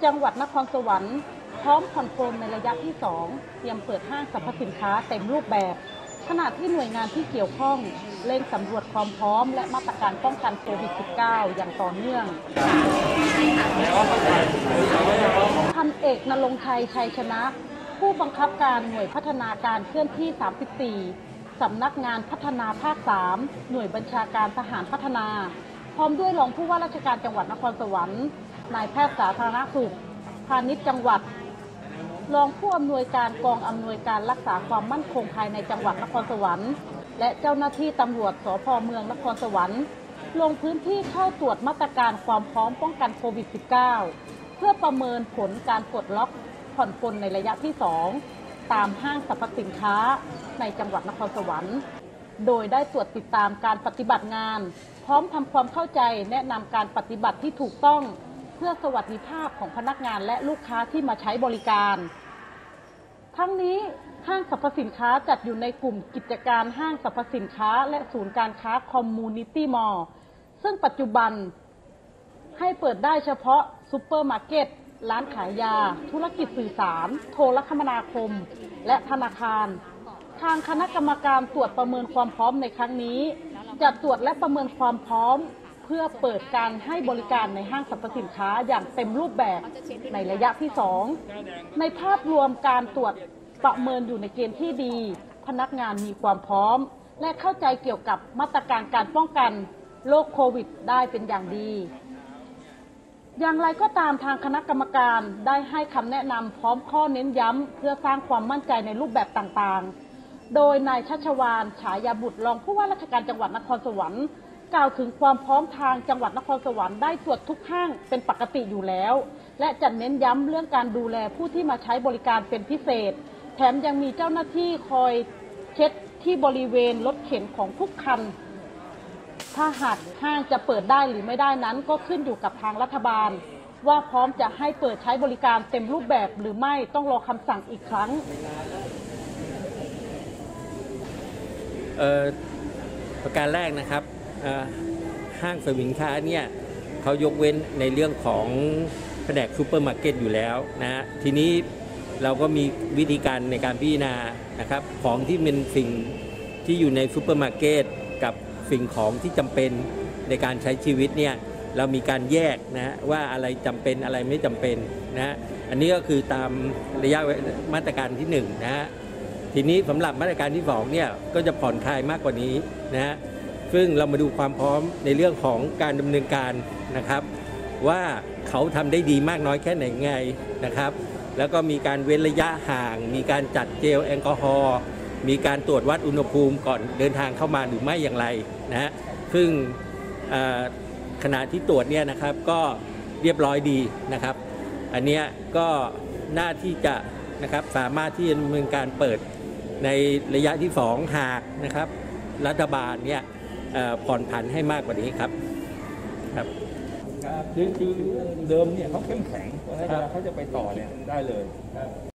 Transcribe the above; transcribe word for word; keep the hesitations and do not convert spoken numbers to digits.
จังหวัดนครสวรรค์พร้อมผ่อนปลนในระยะที่สองเตรียมเปิดห้างสรรพสินค้าเต็มรูปแบบขณะที่หน่วยงานที่เกี่ยวข้องเร่งสำรวจความพร้อมและมาตรการป้องกันโควิด สิบเก้า อย่างต่อเนื่องพันเอกณรงค์ชัยชัยชนะผู้บังคับการหน่วยพัฒนาการเคลื่อนที่ สามสิบสี่ สำนักงานพัฒนาภาค สาม หน่วยบัญชาการทหารพัฒนาพร้อมด้วยรองผู้ว่าราชการจังหวัดนครสวรรค์นายแพทย์สาธารณสุขพาณิชย์จังหวัดรองผู้อำนวยการกองอำนวยการรักษาความมั่นคงภายในจังหวัดนครสวรรค์และเจ้าหน้าที่ตำรวจสภ.เมืองนครสวรรค์ลงพื้นที่เข้าตรวจมาตรการความพร้อมป้องกันโควิด สิบเก้า เพื่อประเมินผลการปลดล็อกผ่อนปลนในระยะที่สองตามห้างสรรพสินค้าในจังหวัดนครสวรรค์โดยได้ตรวจติดตามการปฏิบัติงานพร้อมทำความเข้าใจแนะนำการปฏิบัติที่ถูกต้องเพื่อสวัสดิภาพของพนักงานและลูกค้าที่มาใช้บริการทั้งนี้ห้างสรรพสินค้าจัดอยู่ในกลุ่มกิจการห้างสรรพสินค้าและศูนย์การค้าคอมมูนิตี้มอลล์ซึ่งปัจจุบันให้เปิดได้เฉพาะซุปเปอร์มาร์เก็ตร้านขายยาธุรกิจสื่อสารโทรคมนาคมและธนาคารทางคณะกรรมการตรวจประเมินความพร้อมในครั้งนี้จะตรวจและประเมินความพร้อมเพื่อเปิดการให้บริการในห้างสรรพสินค้าอย่างเต็มรูปแบบในระยะที่สองในภาพรวมการตรวจประเมินอยู่ในเกณฑ์ที่ดีพนักงานมีความพร้อมและเข้าใจเกี่ยวกับมาตรการการป้องกันโรคโควิดได้เป็นอย่างดีอย่างไรก็ตามทางคณะกรรมการได้ให้คำแนะนำพร้อมข้อเน้นย้ำเพื่อสร้างความมั่นใจในรูปแบบต่างๆโดยนายชัชวาลฉายาบุตรรองผู้ว่าราชการจังหวัดนครสวรรค์กล่าวถึงความพร้อมทางจังหวัดนครสวรรค์ได้ตรวจทุกห้างเป็นปกติอยู่แล้วและจะเน้นย้ำเรื่องการดูแลผู้ที่มาใช้บริการเป็นพิเศษแถมยังมีเจ้าหน้าที่คอยเช็ดที่บริเวณรถเข็นของทุกคันถ้าหากห้างจะเปิดได้หรือไม่ได้นั้นก็ขึ้นอยู่กับทางรัฐบาลว่าพร้อมจะให้เปิดใช้บริการเต็มรูปแบบหรือไม่ต้องรอคำสั่งอีกครั้งเอ่อประการแรกนะครับห้างสรรพสินค้าเนี่ยเขายกเว้นในเรื่องของแผนกซูเปอร์มาร์เก็ตอยู่แล้วนะฮะทีนี้เราก็มีวิธีการในการพิจารณานะครับของที่เป็นสิ่งที่อยู่ในซูเปอร์มาร์เก็ตกับสิ่งของที่จำเป็นในการใช้ชีวิตเนี่ยเรามีการแยกนะว่าอะไรจำเป็นอะไรไม่จำเป็นนะอันนี้ก็คือตามระยะมาตรการที่หนึ่งนะฮะทีนี้สำหรับมาตรการที่สองเนี่ยก็จะผ่อนคลายมากกว่านี้นะฮะซึ่งเรามาดูความพร้อมในเรื่องของการดำเนินการนะครับว่าเขาทำได้ดีมากน้อยแค่ไหนไงนะครับแล้วก็มีการเว้นระยะห่างมีการจัดเจลแอลกอฮอล์มีการตรวจวัดอุณหภูมิก่อนเดินทางเข้ามาหรือไม่อย่างไรนะฮะซึ่งขณะที่ตรวจเนี่ยนะครับก็เรียบร้อยดีนะครับอันนี้ก็น่าที่จะนะครับสามารถที่จะดำเนินการเปิดในระยะที่สองหากนะครับรัฐบาลเนี่ยผ่อนผันให้มากกว่านี้ครับครับคือคือเดิมเนี่ยเขาเข้มแข็งเพราะฉะนั้นเวลาเขาจะไปต่อเนี่ยได้เลย